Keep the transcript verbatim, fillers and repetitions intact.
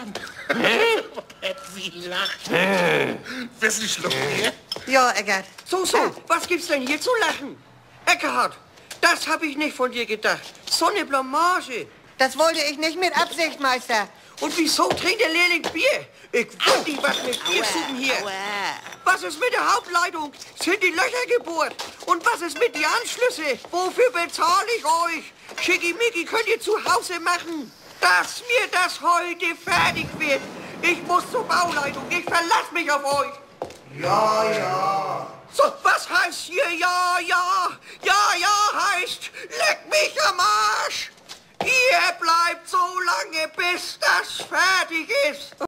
Mann. Wie lacht. Willst du Schluck Bier? Ja, Eckart. So, so, was gibt's denn hier zu lachen? Eckhardt, das habe ich nicht von dir gedacht. So eine Blamage. Das wollte ich nicht mit Absicht, Meister. Und wieso trinkt der Lehrling Bier? Ich weiß nicht, was mit Biersuppen hier. Was ist mit der Hauptleitung? Sind die Löcher gebohrt? Und was ist mit den Anschlüsse? Wofür bezahle ich euch? Schickimicki könnt ihr zu Hause machen. Dass mir das heute fertig wird. Ich muss zur Bauleitung. Ich verlasse mich auf euch. Ja, ja. So, was heißt hier ja, ja? Ja, ja heißt, leck mich am Arsch. Ihr bleibt so lange, bis das fertig ist.